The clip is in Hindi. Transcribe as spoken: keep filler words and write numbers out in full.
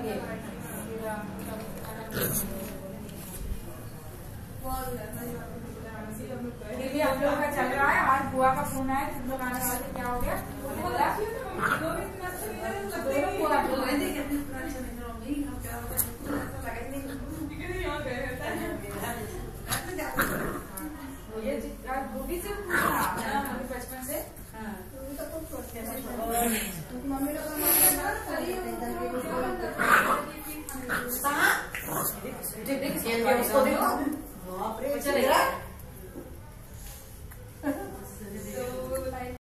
ये दीदी हम लोग का चल रहा है। आज बुआ का फोन आया, तुम लोग आने वाले, क्या हो गया? बोला